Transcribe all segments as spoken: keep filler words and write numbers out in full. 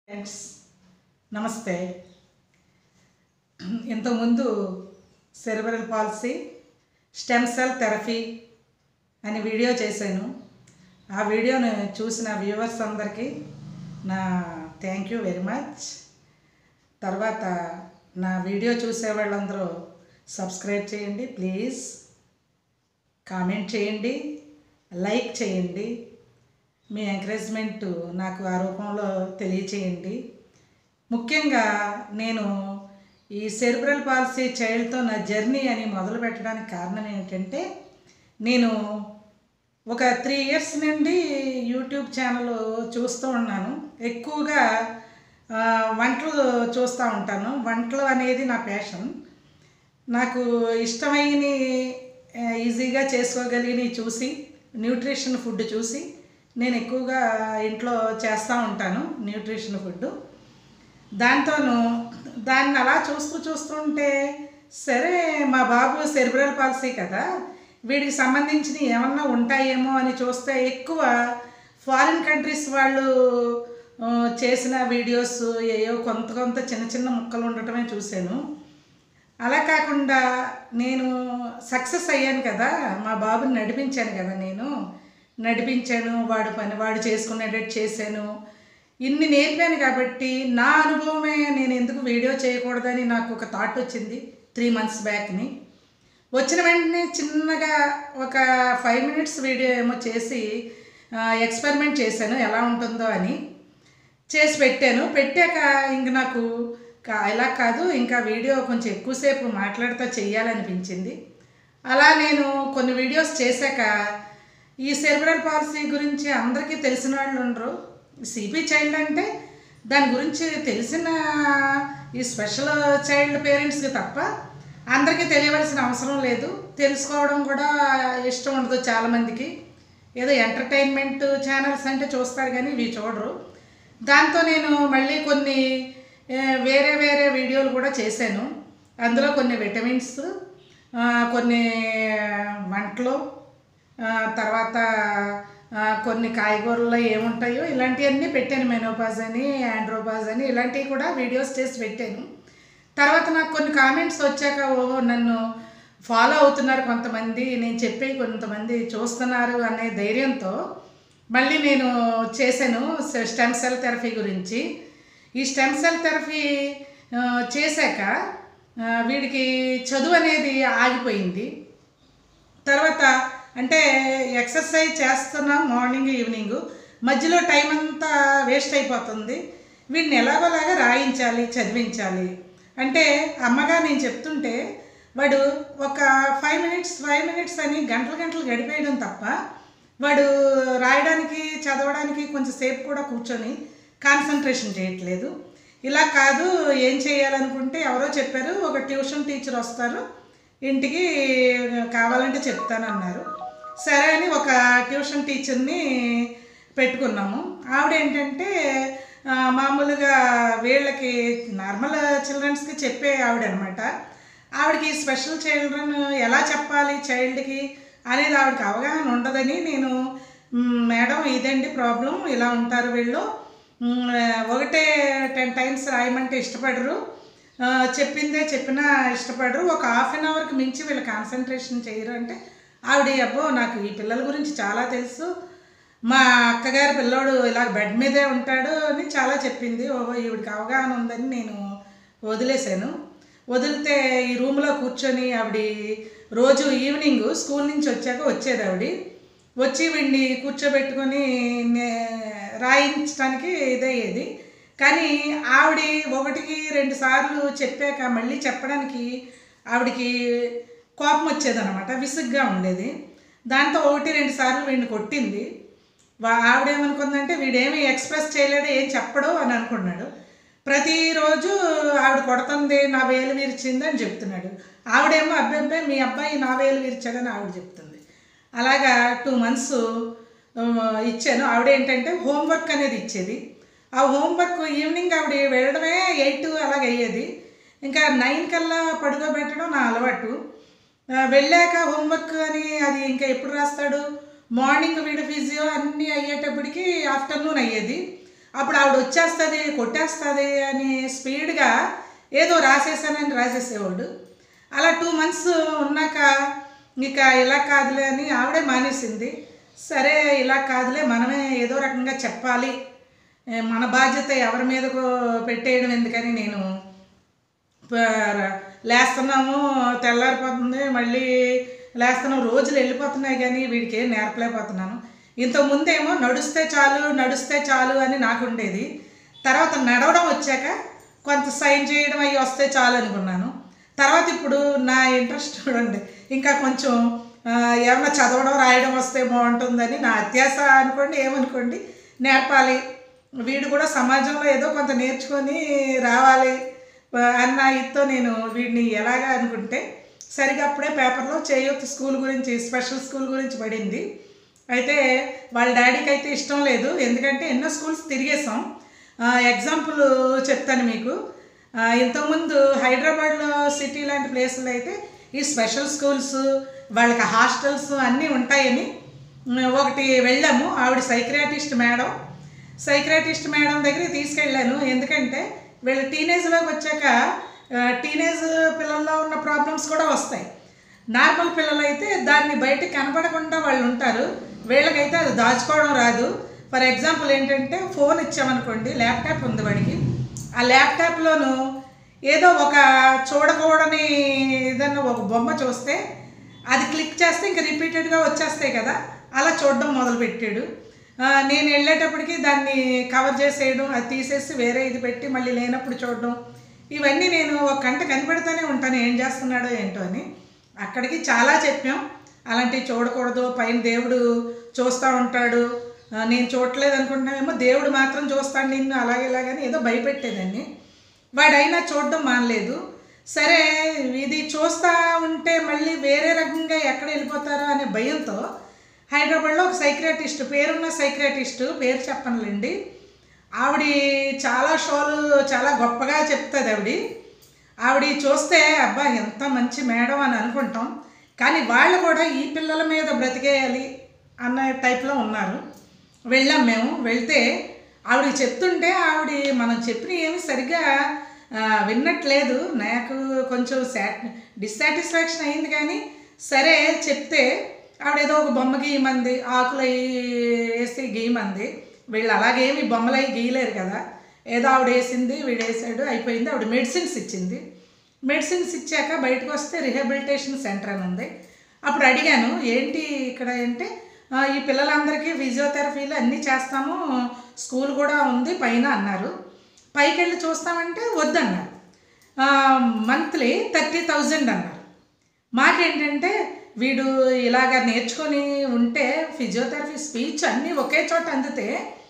Friends నమస్తే. ఇంతకుముందు cerebral palsy stem cell therapy అని వీడియో చేశాను. ఆ వీడియోను చూసిన వ్యూవర్స్ అందరికీ నా థ్యాంక్ యూ వెరీ మచ్. తర్వాత నా వీడియో చూసే వాళ్ళందరూ సబ్స్క్రైబ్ చేయండి ప్లీజ్, కామెంట్ చేయండి, లైక్ చేయండి. మీ ఎంకరేజ్మెంట్ నాకు ఆ రూపంలో తెలియచేయండి. ముఖ్యంగా నేను ఈ సెరెబ్రల్ పాలసీ చైల్డ్తో నా జర్నీ అని మొదలు పెట్టడానికి కారణం ఏంటంటే, నేను ఒక త్రీ ఇయర్స్ నుండి యూట్యూబ్ ఛానల్ చూస్తూ ఉన్నాను. ఎక్కువగా వంటలు చూస్తూ ఉంటాను. వంటలు అనేది నా ప్యాషన్. నాకు ఇష్టమైన ఈజీగా చేసుకోగలిగినవి చూసి, న్యూట్రిషన్ ఫుడ్ చూసి నేను ఎక్కువగా ఇంట్లో చేస్తూ ఉంటాను న్యూట్రిషన్ ఫుడ్. దాంతోనూ దాన్ని అలా చూస్తూ చూస్తుంటే, సరే మా బాబు సెరెబ్రల్ పాలసీ కదా, వీడికి సంబంధించిన ఏమన్నా ఉంటాయేమో అని చూస్తే ఎక్కువ ఫారిన్ కంట్రీస్ వాళ్ళు చేసిన వీడియోస్ ఏయో కొంత కొంత చిన్న చిన్న ముక్కలు ఉండటమే చూశాను. అలా కాకుండా నేను సక్సెస్ అయ్యాను కదా, మా బాబుని నడిపించాను కదా, నేను నడిపించాను, వాడు పని వాడు చేసుకునేటట్టు చేశాను, ఇన్ని నేర్పాను. కాబట్టి నా అనుభవమే నేను ఎందుకు వీడియో చేయకూడదని నాకు ఒక థాట్ వచ్చింది త్రీ మంత్స్ బ్యాక్ని. వచ్చిన వెంటనే చిన్నగా ఒక ఫైవ్ మినిట్స్ వీడియో ఏమో చేసి ఎక్స్పెరిమెంట్ చేశాను ఎలా ఉంటుందో అని. చేసి పెట్టాను. పెట్టాక ఇంక నాకు ఇలా కాదు, ఇంకా వీడియో కొంచెం ఎక్కువసేపు మాట్లాడుతూ చెయ్యాలనిపించింది. అలా నేను కొన్ని వీడియోస్ చేశాక ఈ సెరెబ్రల్ పాలసీ గురించి అందరికీ తెలిసిన వాళ్ళు ఉండరు. సిపి చైల్డ్ అంటే దాని గురించి తెలిసిన ఈ స్పెషల్ చైల్డ్ పేరెంట్స్కి తప్ప అందరికీ తెలియవలసిన అవసరం లేదు. తెలుసుకోవడం కూడా ఇష్టం ఉండదు చాలామందికి. ఏదో ఎంటర్టైన్మెంట్ ఛానల్స్ అంటే చూస్తారు కానీ ఇవి చూడరు. దాంతో నేను మళ్ళీ కొన్ని వేరే వేరే వీడియోలు కూడా చేశాను. అందులో కొన్ని విటమిన్స్, కొన్ని వంటలు, తర్వాత కొన్ని కాయగూరల్లో ఏముంటాయో ఇలాంటివన్నీ పెట్టాను. మెనోపాజ్ అని, ఆండ్రోపాజ్ అని ఇలాంటివి కూడా వీడియోస్ చేసి పెట్టాను. తర్వాత నాకు కొన్ని కామెంట్స్ వచ్చాక, ఓ నన్ను ఫాలో అవుతున్నారు కొంతమంది, నేను చెప్పే కొంతమంది చూస్తున్నారు అనే ధైర్యంతో మళ్ళీ నేను చేశాను స్టెమ్ సెల్ థెరపీ గురించి. ఈ స్టెమ్ సెల్ థెరపీ చేశాక వీడికి చదువు అనేది ఆగిపోయింది. తర్వాత అంటే ఎక్సర్సైజ్ చేస్తున్నాం మార్నింగ్ ఈవినింగ్, మధ్యలో టైం అంతా వేస్ట్ అయిపోతుంది. వీడిని ఎలాగోలాగా రాయించాలి, చదివించాలి అంటే అమ్మగా నేను చెప్తుంటే వాడు ఒక ఫైవ్ మినిట్స్ ఫైవ్ మినిట్స్ అని గంటలు గంటలు గడిపేయడం తప్ప వాడు రాయడానికి చదవడానికి కొంచెం సేపు కూడా కూర్చొని కాన్సన్ట్రేషన్ చేయట్లేదు. ఇలా కాదు, ఏం చేయాలనుకుంటే ఎవరో చెప్పారు, ఒక ట్యూషన్ టీచర్ వస్తారు ఇంటికి, కావాలంటే చెప్తానన్నారు. సరే అని ఒక ట్యూషన్ టీచర్ని పెట్టుకున్నాము. ఆవిడ ఏంటంటే మామూలుగా వీళ్ళకి నార్మల్ చిల్డ్రన్స్కి చెప్పే ఆవిడ అనమాట. ఆవిడకి స్పెషల్ చిల్డ్రన్ ఎలా చెప్పాలి చైల్డ్కి అనేది ఆవిడకి అవగాహన ఉండదని నేను, మేడం ఇదండి ప్రాబ్లం, ఇలా ఉంటారు వీళ్ళు, ఒకటే టెన్ టైమ్స్ రాయమంటే ఇష్టపడరు, చెప్పిందే చెప్పినా ఇష్టపడరు, ఒక హాఫ్ అన్ అవర్కి మించి వీళ్ళు కాన్సన్ట్రేషన్ చేయరు అంటే ఆవిడ, అబ్బో నాకు ఈ పిల్లల గురించి చాలా తెలుసు, మా అక్కగారి పిల్లోడు ఇలా బెడ్ మీదే ఉంటాడు అని చాలా చెప్పింది. ఓహో ఈవిడికి అవగాహన ఉందని నేను వదిలేశాను. వదిలితే ఈ రూమ్లో కూర్చొని ఆవిడ రోజు ఈవినింగ్ స్కూల్ నుంచి వచ్చాక వచ్చేది. ఆవిడ వచ్చి వీడిని కూర్చోబెట్టుకొని రాయించడానికి ఇదయ్యేది. కానీ ఆవిడ ఒకటికి రెండు సార్లు చెప్పాక మళ్ళీ చెప్పడానికి ఆవిడికి కోపం వచ్చేదన్నమాట, విసుగ్గా ఉండేది. దాంతో ఒకటి రెండు సార్లు వీడిని కొట్టింది. ఆవిడేమనుకుందంటే వీడేమి ఎక్స్ప్రెస్ చేయలేడు, ఏం చెప్పడు అని అనుకున్నాడు. ప్రతిరోజు ఆవిడ కొడుతుంది, నా వేలు విరిచింది అని చెప్తున్నాడు. ఆవిడేమో అబ్బాయి మీ అబ్బాయి నా వేలు విరిచాడని ఆవిడ చెప్తుంది. అలాగా టూ మంత్స్ ఇచ్చాను. ఆవిడ ఏంటంటే హోంవర్క్ అనేది ఇచ్చేది. ఆ హోంవర్క్ ఈవినింగ్ ఆవిడ వెళ్ళడమే ఎయిట్ అలాగ అయ్యేది. ఇంకా నైన్ కల్లా పడుకోబెట్టడం నా అలవాటు. వెళ్ళాక హోంవర్క్ అని అది ఇంకా ఎప్పుడు రాస్తాడు, మార్నింగ్ వీడు ఫిజియో అన్నీ అయ్యేటప్పటికి ఆఫ్టర్నూన్ అయ్యేది. అప్పుడు ఆవిడ వచ్చేస్తుంది కొట్టేస్తుంది అని స్పీడ్గా ఏదో రాసేసానని రాసేసేవాడు. అలా టూ మంత్స్ ఉన్నాక ఇక ఇలా కాదులే అని ఆవిడే మానేసింది. సరే ఇలా కాదులే మనమే ఏదో రకంగా చెప్పాలి, మన బాధ్యత ఎవరి మీదకు పెట్టేయడం ఎందుకని నేను లేస్తున్నాము, తెల్లారిపోతుంది, మళ్ళీ లేస్తున్నాము, రోజులు వెళ్ళిపోతున్నాయి కానీ వీడికి ఏం నేర్పలేకపోతున్నాను. ఇంతకుముందేమో నడుస్తే చాలు నడుస్తే చాలు అని నాకు ఉండేది. తర్వాత నడవడం వచ్చాక కొంత సైన్ చేయడం అవి వస్తే చాలు అనుకున్నాను. తర్వాత ఇప్పుడు నా ఇంట్రెస్ట్ చూడండి, ఇంకా కొంచెం ఏమన్నా చదవడం రాయడం వస్తే బాగుంటుందని నా అత్యాశ అనుకోండి, ఏమనుకోండి, నేర్పాలి, వీడు కూడా సమాజంలో ఏదో కొంత నేర్చుకొని రావాలి అన్న ఇదితో నేను వీడిని ఎలాగా అనుకుంటే సరిగా అప్పుడే పేపర్లో చేయూత్ స్కూల్ గురించి, స్పెషల్ స్కూల్ గురించి పడింది. అయితే వాళ్ళ డాడీకి అయితే ఇష్టం లేదు, ఎందుకంటే ఎన్నో స్కూల్స్ తిరిగేసాం. ఎగ్జాంపుల్ చెప్తాను మీకు. ఇంతకుముందు హైదరాబాద్లో సిటీ లాంటి ప్లేసుల్లో అయితే ఈ స్పెషల్ స్కూల్స్, వాళ్ళకి హాస్టల్స్ అన్నీ ఉంటాయని ఒకటి వెళ్ళాము. ఆవిడ సైక్రియాటిస్ట్ మేడం, సైక్రియాటిస్ట్ మేడం దగ్గరికి తీసుకెళ్ళాను. ఎందుకంటే వీళ్ళు టీనేజ్లోకి వచ్చాక టీనేజ్ పిల్లల్లో ఉన్న ప్రాబ్లమ్స్ కూడా వస్తాయి. నార్మల్ పిల్లలు అయితే దాన్ని బయటకు కనపడకుండా వాళ్ళు ఉంటారు, వీళ్ళకైతే అది దాచుకోవడం రాదు. ఫర్ ఎగ్జాంపుల్ ఏంటంటే ఫోన్ ఇచ్చామనుకోండి, ల్యాప్టాప్ ఉంది వాడికి, ఆ ల్యాప్టాప్లోనూ ఏదో ఒక చూడకూడని ఏదన్నా ఒక బొమ్మ చూస్తే అది క్లిక్ చేస్తే ఇంక రిపీటెడ్గా వచ్చేస్తాయి కదా, అలా చూడడం మొదలుపెట్టాడు. నేను వెళ్ళేటప్పటికి దాన్ని కవర్ చేసేయడం, అది తీసేసి వేరే ఇది పెట్టి మళ్ళీ లేనప్పుడు చూడడం, ఇవన్నీ నేను ఒక గంట కనిపెడుతూనే ఉంటాను ఏం చేస్తున్నాడో ఏంటో అని. అక్కడికి చాలా చెప్పాం, అలాంటివి చూడకూడదు, పైన దేవుడు చూస్తూ ఉంటాడు, నేను చూడలేదు అనుకుంటున్నామేమో, దేవుడు మాత్రం చూస్తాడు నిన్ను అలాగే ఇలాగని ఏదో భయపెట్టేదాన్ని. వాడైనా చూడడం మానలేదు. సరే ఇది చూస్తూ ఉంటే మళ్ళీ వేరే రకంగా ఎక్కడ వెళ్ళిపోతారో అనే భయంతో హైదరాబాద్లో ఒక సైక్రియాటిస్ట్, పేరున్న సైక్రియాటిస్టు, పేరు చెప్పనులేండి, ఆవిడ చాలా షోలు చాలా గొప్పగా చెప్తుంది. ఆవిడ ఆవిడ చూస్తే అబ్బా ఎంత మంచి మేడం అని అనుకుంటాం, కానీ వాళ్ళు కూడా ఈ పిల్లల మీద బ్రతికేయాలి అన్న టైప్లో ఉన్నారు. వెళ్ళాం మేము. వెళ్తే ఆవిడ చెప్తుంటే ఆవిడ మనం చెప్పిన ఏమి సరిగ్గా విన్నట్లేదు. నాకు కొంచెం సాట్ డిస్సాటిస్ఫాక్షన్ అయింది. కానీ సరే చెప్తే ఆవిడ ఏదో ఒక బొమ్మ గీయమంది, ఆకులు వేసి గీయమంది. వీళ్ళు అలాగేమి బొమ్మలు అవి గీయలేరు కదా, ఏదో ఆవిడ వేసింది, వీడు వేసాడు, అయిపోయింది. ఆవిడ మెడిసిన్స్ ఇచ్చింది. మెడిసిన్స్ ఇచ్చాక బయటకు వస్తే రిహాబిలిటేషన్ సెంటర్ అని ఉంది. అప్పుడు అడిగాను ఏంటి ఇక్కడ అంటే, ఈ పిల్లలందరికీ ఫిజియోథెరపీలు అన్నీ చేస్తాము, స్కూల్ కూడా ఉంది పైన అన్నారు. పైకి వెళ్ళి చూస్తామంటే వద్దన్నారు. మంత్లీ థర్టీ థౌజండ్ అన్నారు. మాకేంటంటే వీడు ఇలాగ నేర్చుకొని ఉంటే ఫిజియోథెరపీ, స్పీచ్ అన్నీ ఒకే చోట అందితే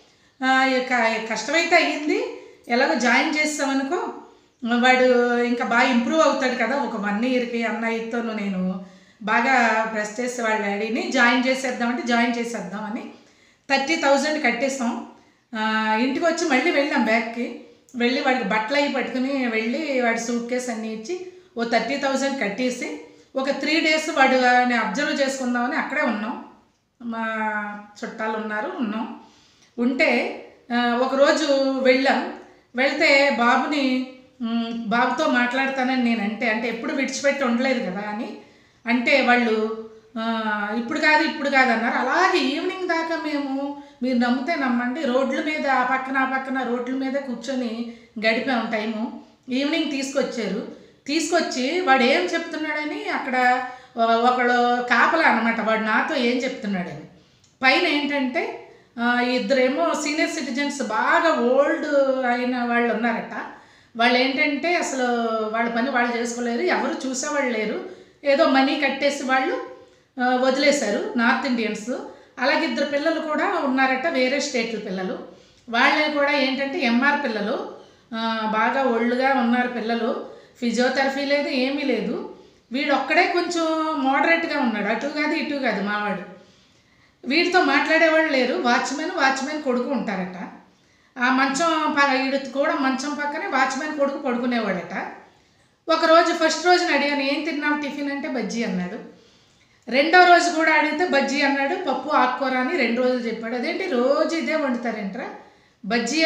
కష్టమైతే అయ్యింది, ఎలాగో జాయిన్ చేస్తామనుకో వాడు ఇంకా బాగా ఇంప్రూవ్ అవుతాడు కదా ఒక వన్ ఇయర్కి అన్నయ్యతో నేను బాగా ప్రెస్ చేసి వాళ్ళ డాడీని జాయిన్ చేసేద్దామంటే జాయిన్ చేసేద్దామని థర్టీ థౌజండ్ కట్టేసాం. ఇంటికి వచ్చి మళ్ళీ వెళ్ళాం బ్యాగ్కి, వెళ్ళి వాడికి బట్టలు అవి పట్టుకుని వెళ్ళి వాడి సూట్ కేసు అన్నీ ఇచ్చి ఓ థర్టీ థౌజండ్ కట్టేసి ఒక త్రీ డేస్ వాడిని అబ్జర్వ్ చేసుకుందామని అక్కడే ఉన్నాం. మా చుట్టాలు ఉన్నారు, ఉన్నాం. ఉంటే ఒకరోజు వెళ్ళాం. వెళ్తే బాబుని బాబుతో మాట్లాడతానని నేను అంటే అంటే ఎప్పుడు విడిచిపెట్టి ఉండలేదు కదా అని అంటే వాళ్ళు ఇప్పుడు కాదు ఇప్పుడు కాదు అన్నారు. అలాగే ఈవినింగ్ దాకా మేము, మీరు నమ్మితే నమ్మండి, రోడ్ల మీద ఆ పక్కన ఆ పక్కన రోడ్ల మీద కూర్చొని గడిపాము టైము. ఈవినింగ్ తీసుకొచ్చారు. తీసుకొచ్చి వాడు ఏం చెప్తున్నాడని అక్కడ ఒకడు కాపలా అనమాట, వాడు నాతో ఏం చెప్తున్నాడని. పైన ఏంటంటే ఇద్దరేమో సీనియర్ సిటిజన్స్ బాగా ఓల్డ్ అయిన వాళ్ళు ఉన్నారట. వాళ్ళు ఏంటంటే అసలు వాళ్ళ పని వాళ్ళు చేసుకోలేరు, ఎవరు చూసేవాళ్ళు లేరు, ఏదో మనీ కట్టేసి వాళ్ళు వదిలేశారు, నార్త్ ఇండియన్స్. అలాగే ఇద్దరు పిల్లలు కూడా ఉన్నారట, వేరే స్టేట్ల పిల్లలు. వాళ్ళే కూడా ఏంటంటే ఎంఆర్ పిల్లలు, బాగా ఒళ్ళుగా ఉన్నారు పిల్లలు. ఫిజియోథెరపీ లేదు, ఏమీ లేదు. వీడు ఒక్కడే కొంచెం మోడరేట్గా ఉన్నాడు, అటు కాదు ఇటు కాదు మావాడు. వీడితో మాట్లాడేవాళ్ళు లేరు. వాచ్మెన్ వాచ్మెన్ కొడుకు ఉంటారట. ఆ మంచం వీడు కూడా మంచం పక్కనే వాచ్మెన్ కొడుకు పడుకునేవాడట. ఒకరోజు ఫస్ట్ రోజున అడిగాను ఏం తిన్నాం టిఫిన్ అంటే బజ్జీ అన్నాడు. రెండో రోజు కూడా అడిగితే బజ్జీ అన్నాడు, పప్పు ఆకుకూర అని రెండు రోజులు చెప్పాడు. అదేంటి రోజు ఇదే వండుతారేంట్రా, బజ్జీ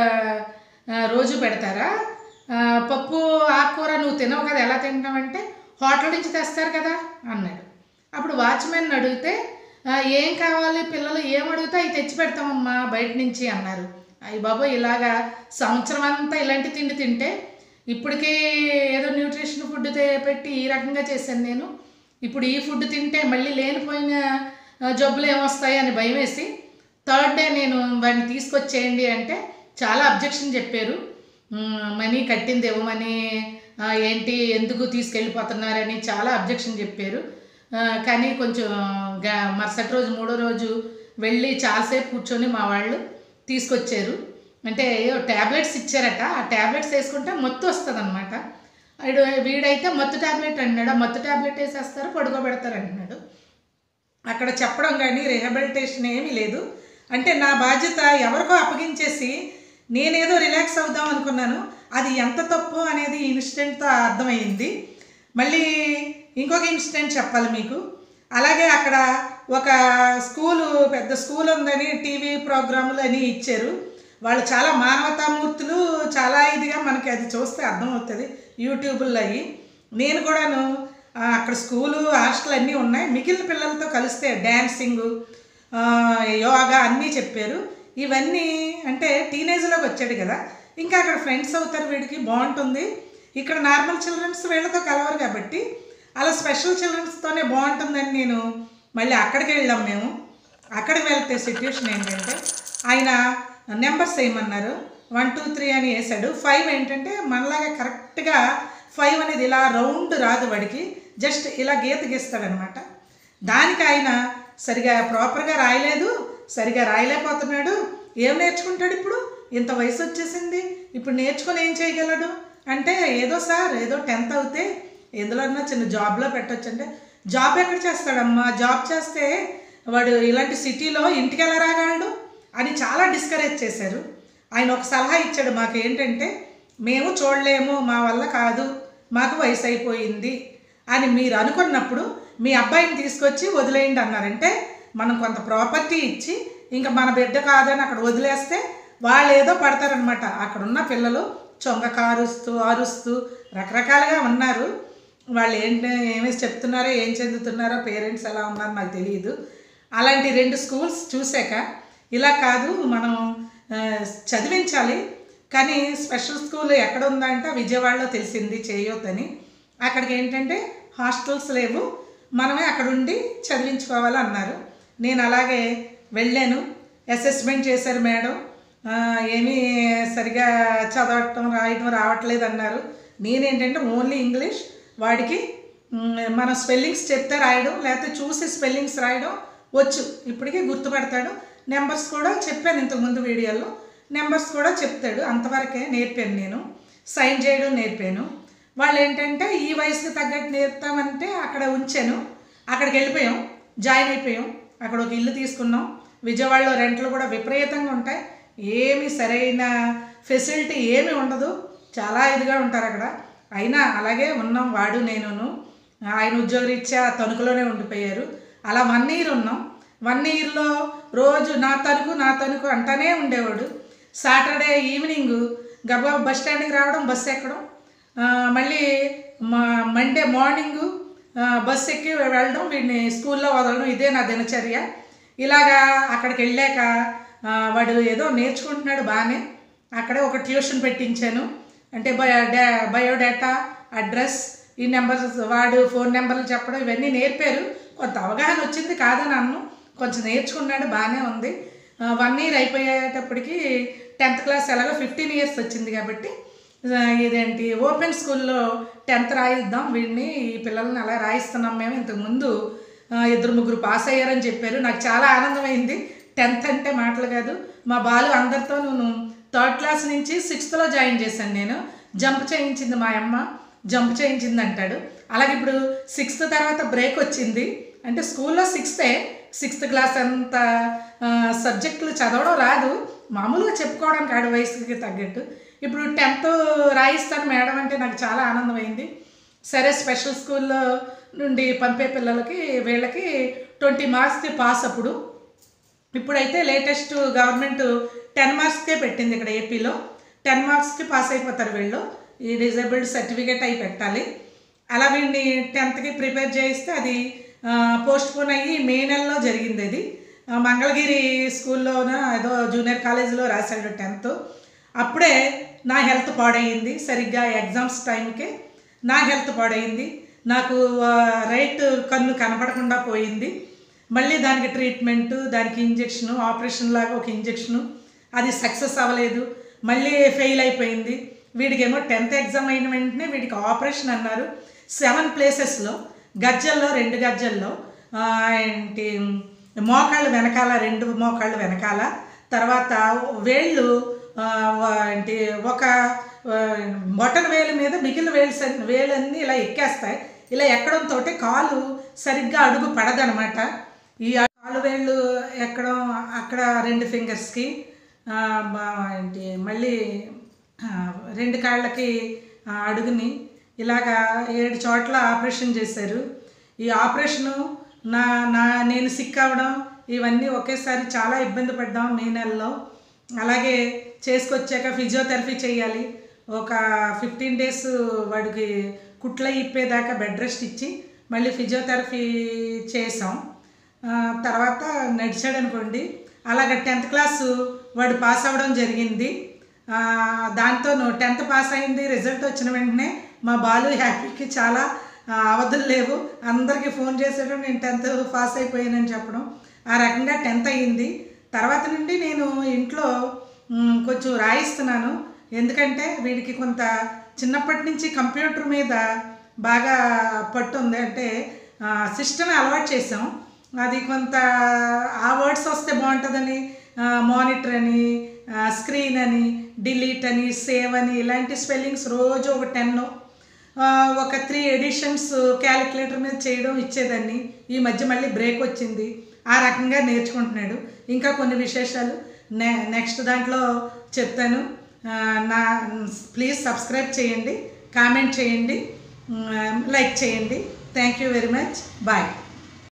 రోజు పెడతారా, పప్పు ఆకుకూర నువ్వు తినవు కదా ఎలా తింటావంటే హోటల్ నుంచి తెస్తారు కదా అన్నాడు. అప్పుడు వాచ్మెన్ అడిగితే ఏం కావాలి పిల్లలు ఏం అడిగితే అవి తెచ్చి పెడతామమ్మా బయట నుంచి అన్నారు. అయ్యి బాబు ఇలాగా సంవత్సరం అంతా ఇలాంటి తిండి తింటే ఇప్పటికీ ఏదో న్యూట్రిషన్ ఫుడ్ పెట్టి ఈ రకంగా చేశాను నేను. ఇప్పుడు ఈ ఫుడ్ తింటే మళ్ళీ లేనిపోయిన జబ్బులు ఏమొస్తాయి అని భయం వేసి థర్డ్ డే నేను వాడిని తీసుకొచ్చేయండి అంటే చాలా అబ్జెక్షన్ చెప్పారు. మనీ కట్టింది ఇవ్వమని, ఏంటి ఎందుకు తీసుకెళ్ళిపోతున్నారని చాలా అబ్జెక్షన్ చెప్పారు. కానీ కొంచెం మరుసటి రోజు మూడో రోజు వెళ్ళి చాలాసేపు కూర్చొని మా వాళ్ళు తీసుకొచ్చారు. అంటే ట్యాబ్లెట్స్ ఇచ్చారట, ఆ ట్యాబ్లెట్స్ వేసుకుంటే మత్తు వస్తుంది అనమాట. వీడు వీడైతే మత్తు ట్యాబ్లెట్ అన్నాడు. ఆ మత్తు ట్యాబ్లెట్ వేసేస్తారు పడుకోబెడతారు అంటున్నాడు. అక్కడ చెప్పడం కానీ రిహాబిలిటేషన్ ఏమీ లేదు. అంటే నా బాధ్యత ఎవరికో అప్పగించేసి నేనేదో రిలాక్స్ అవుదాం అనుకున్నాను. అది ఎంత తప్పు అనేది ఇన్సిడెంట్తో అర్థమైంది. మళ్ళీ ఇంకొక ఇన్సిడెంట్ చెప్పాలి మీకు. అలాగే అక్కడ ఒక స్కూలు పెద్ద స్కూల్ ఉందని టీవీ ప్రోగ్రాములు అని ఇచ్చారు. వాళ్ళు చాలా మానవతామూర్తులు, చాలా ఇదిగా మనకి అది చూస్తే అర్థమవుతుంది యూట్యూబ్లో అయ్యి. నేను కూడాను అక్కడ స్కూలు హాస్టల్ అన్నీ ఉన్నాయి. మిగిలిన పిల్లలతో కలిస్తే డ్యాన్సింగు, యోగా అన్నీ చెప్పారు. ఇవన్నీ అంటే టీనేజ్లోకి వచ్చాడు కదా, ఇంకా అక్కడ ఫ్రెండ్స్ అవుతారు, వీడికి బాగుంటుంది. ఇక్కడ నార్మల్ చిల్డ్రన్స్ వీళ్ళతో కలవరు కాబట్టి అలా స్పెషల్ చిల్డ్రన్స్తోనే బాగుంటుందని నేను మళ్ళీ అక్కడికి వెళ్ళాం. మేము అక్కడికి వెళ్తే సిట్యుయేషన్ ఏంటంటే ఆయన నెంబర్స్ వేయమన్నారు. వన్ టూ త్రీ అని వేసాడు. ఫైవ్ ఏంటంటే మనలాగా కరెక్ట్గా ఫైవ్ అనేది ఇలా రౌండ్ రాదు, వాడికి జస్ట్ ఇలా గీత గీస్తాడనమాట. దానికి ఆయన సరిగా ప్రాపర్గా రాయలేదు, సరిగా రాయలేకపోతున్నాడు. ఏం నేర్చుకుంటాడు ఇప్పుడు? ఇంత వయసు వచ్చేసింది, ఇప్పుడు నేర్చుకొని ఏం చేయగలడు అంటే, ఏదో సార్ ఏదో టెన్త్ అవుతే ఎందులోన్నా చిన్న జాబ్లో పెట్టచ్చు అంటే, జాబ్ ఎక్కడ చేస్తాడమ్మా, జాబ్ చేస్తే వాడు ఇలాంటి సిటీలో ఇంటికి ఎలా రాగలడు అని చాలా డిస్కరేజ్ చేశారు. ఆయన ఒక సలహా ఇచ్చాడు మాకు ఏంటంటే, మేము చూడలేము, మా వల్ల కాదు, మాకు వయసు అయిపోయింది అని మీరు అనుకున్నప్పుడు మీ అబ్బాయిని తీసుకొచ్చి వదిలేయండి అన్నారంటే, మనం కొంత ప్రాపర్టీ ఇచ్చి ఇంకా మన బిడ్డ కాదని అక్కడ వదిలేస్తే వాళ్ళు ఏదో పడతారనమాట. అక్కడ ఉన్న పిల్లలు చొంగ కారుస్తూ అరుస్తూ రకరకాలుగా ఉన్నారు. వాళ్ళు ఏంటి ఏమేసి చెప్తున్నారో ఏం చెందుతున్నారో పేరెంట్స్ ఎలా ఉన్నారో నాకు తెలియదు. అలాంటి రెండు స్కూల్స్ చూసాక ఇలా కాదు మనం చదివించాలి. కానీ స్పెషల్ స్కూల్ ఎక్కడ ఉందంటే విజయవాడలో తెలిసింది చేయొద్దని. అక్కడికి ఏంటంటే హాస్టల్స్ లేవు, మనమే అక్కడ ఉండి చదివించుకోవాలి అన్నారు. నేను అలాగే వెళ్ళాను. అసెస్మెంట్ చేశారు మేడం, ఏమీ సరిగా చదవటం రాయటం రావట్లేదు అన్నారు. నేనేంటంటే ఓన్లీ ఇంగ్లీష్, వాడికి మనం స్పెల్లింగ్స్ చెప్తే రాయడం లేకపోతే చూసి స్పెల్లింగ్స్ రాయడం వచ్చు, ఇప్పటికీ గుర్తుపడతాడు. నెంబర్స్ కూడా చెప్పాను ఇంతకుముందు వీడియోలో, నెంబర్స్ కూడా చెప్తాడు. అంతవరకే నేర్పాను నేను. సైన్ చేయడం నేర్పాను. వాళ్ళు ఏంటంటే ఈ వయసుకి తగ్గట్టు నేర్పుతామంటే అక్కడ ఉంచాను. అక్కడికి వెళ్ళిపోయాం, జాయిన్ అయిపోయాం. అక్కడ ఒక ఇల్లు తీసుకున్నాం. విజయవాడలో రెంట్లు కూడా విపరీతంగా ఉంటాయి, ఏమి సరైన ఫెసిలిటీ ఏమి ఉండదు, చాలా ఇదిగా ఉంటారు అక్కడ. అయినా అలాగే ఉన్నాం, వాడు నేనును. ఆయన ఉద్యోగరీత్యా తణుకులోనే ఉండిపోయారు. అలా వన్ ఇయర్ ఉన్నాం. వన్ ఇయర్లో రోజు నా తణుకు నా తణుకు అంటానే ఉండేవాడు. సాటర్డే ఈవినింగ్ గబగబా బస్ స్టాండ్కి రావడం, బస్సు ఎక్కడం, మళ్ళీ మండే మార్నింగు బస్సు ఎక్కి వెళ్ళడం, వీడిని స్కూల్లో వదలడం, ఇదే నా దినచర్య. ఇలాగా అక్కడికి వెళ్ళాక వాడు ఏదో నేర్చుకుంటున్నాడు బాగానే. అక్కడే ఒక ట్యూషన్ పెట్టించాను. అంటే బయో డా బయోడేటా, అడ్రస్, ఈ నెంబర్స్, వాడు ఫోన్ నెంబర్లు చెప్పడం ఇవన్నీ నేర్పారు. కొంత అవగాహన వచ్చింది కాదని అన్ను, కొంచెం నేర్చుకున్నాడు, బాగానే ఉంది. వన్ ఇయర్ అయిపోయేటప్పటికి టెన్త్ క్లాస్ ఎలాగో ఫిఫ్టీన్ ఇయర్స్ వచ్చింది కాబట్టి ఇదేంటి ఓపెన్ స్కూల్లో టెన్త్ రాయిద్దాం వీడిని, ఈ పిల్లల్ని అలా రాయిస్తున్నాం మేము. ఇంతకుముందు ఇద్దరు ముగ్గురు పాస్ అయ్యారని చెప్పారు. నాకు చాలా ఆనందమైంది. టెన్త్ అంటే మాటలు కాదు. మా బాలు అందరితో నేను థర్డ్ క్లాస్ నుంచి సిక్స్త్లో జాయిన్ చేశాను. నేను జంప్ చేయించింది మా అమ్మ, జంప్ చేయించింది అంటాడు. అలాగే ఇప్పుడు సిక్స్త్ తర్వాత బ్రేక్ వచ్చింది అంటే స్కూల్లో సిక్స్తే, సిక్స్త్ క్లాస్ అంత సబ్జెక్టులు చదవడం రాదు, మామూలుగా చెప్పుకోవడానికి ఆడ వయసుకి తగ్గట్టు. ఇప్పుడు టెన్త్ రాయిస్తాను మేడం అంటే నాకు చాలా ఆనందమైంది. సరే స్పెషల్ స్కూల్లో నుండి పంపే పిల్లలకి వీళ్ళకి ట్వంటీ మార్క్స్ది పాస్. అప్పుడు ఇప్పుడైతే లేటెస్ట్ గవర్నమెంట్ టెన్ మార్క్స్కే పెట్టింది ఇక్కడ ఏపీలో. టెన్ మార్క్స్కి పాస్ అయిపోతారు వీళ్ళు. ఈ డిజేబుల్డ్ సర్టిఫికేట్ అయి పెట్టాలి. అలా వీడిని టెన్త్కి ప్రిపేర్ చేయిస్తే అది పోస్ట్ పోన్ అయ్యి మే నెలలో జరిగింది. అది మంగళగిరి స్కూల్లోనో ఏదో జూనియర్ కాలేజీలో రాశాడు టెన్త్. అప్పుడే నా హెల్త్ పాడైంది. సరిగ్గా ఎగ్జామ్స్ టైంకే నా హెల్త్ పాడైంది. నాకు రైట్ కన్ను కనపడకుండా పోయింది. మళ్ళీ దానికి ట్రీట్మెంటు, దానికి ఇంజెక్షను, ఆపరేషన్ లాగా ఒక ఇంజెక్షను, అది సక్సెస్ అవ్వలేదు. మళ్ళీ ఫెయిల్ అయిపోయింది. వీడికేమో టెన్త్ ఎగ్జామ్ అయిన వెంటనే వీడికి ఆపరేషన్ అన్నారు. సెవెన్ ప్లేసెస్లో, గజ్జల్లో రెండు గజ్జల్లో, ఏంటి మోకాళ్ళు వెనకాల, రెండు మోకాళ్ళు వెనకాల, తర్వాత వేళ్ళు ఏంటి ఒక బొటన వేలు మీద మిగిలిన వేలు వేలన్నీ ఇలా ఎక్కేస్తాయి. ఇలా ఎక్కడంతో కాలు సరిగ్గా అడుగు పడదనమాట. ఈ కాలు వేళ్ళు ఎక్కడం అక్కడ రెండు ఫింగర్స్కి, ఏంటి మళ్ళీ రెండు కాళ్ళకి అడుగుని ఇలాగా ఏడు చోట్ల ఆపరేషన్ చేశారు. ఈ ఆపరేషను నా నా నేను సిక్ అవ్వడం ఇవన్నీ ఒకేసారి చాలా ఇబ్బంది పడ్డాం మే నెలలో. అలాగే చేసుకొచ్చాక ఫిజియోథెరపీ చేయాలి. ఒక ఫిఫ్టీన్ డేస్ వాడికి కుట్ల ఇప్పేదాకా బెడ్ రెస్ట్ ఇచ్చి మళ్ళీ ఫిజియోథెరపీ చేసాం. తర్వాత నడిచాడు అనుకోండి. అలాగే టెన్త్ క్లాసు వాడు పాస్ అవ్వడం జరిగింది. దాంతో టెన్త్ పాస్ అయింది. రిజల్ట్ వచ్చిన వెంటనే మా బాలు హ్యాపీకి చాలా అవధులు లేవు. అందరికీ ఫోన్ చేసేటప్పుడు నేను టెన్త్ పాస్ అయిపోయానని చెప్పడం. ఆ రకంగా టెన్త్ అయ్యింది. తర్వాత నుండి నేను ఇంట్లో కొంచెం రాయిస్తున్నాను. ఎందుకంటే వీడికి కొంత చిన్నప్పటి నుంచి కంప్యూటర్ మీద బాగా పట్టు ఉంది. అంటే సిస్టమ్ అలవాటు చేసాం. అది కొంత ఆ వర్డ్స్ వస్తే బాగుంటుందని మానిటర్ అని, స్క్రీన్ అని, డిలీట్ అని, సేవ్ అని ఇలాంటి స్పెల్లింగ్స్ రోజు ఒక టెన్, ఒక త్రీ ఎడిషన్స్ క్యాలిక్యులేటర్ మీద చేయడం ఇచ్చేదాన్ని. ఈ మధ్య మళ్ళీ బ్రేక్ వచ్చింది. ఆ రకంగా నేర్చుకుంటున్నాడు. ఇంకా కొన్ని విశేషాలు నె నెక్స్ట్ దాంట్లో చెప్తాను. నా ప్లీజ్ సబ్స్క్రైబ్ చేయండి, కామెంట్ చేయండి, లైక్ చేయండి. Thank you very much. Bye.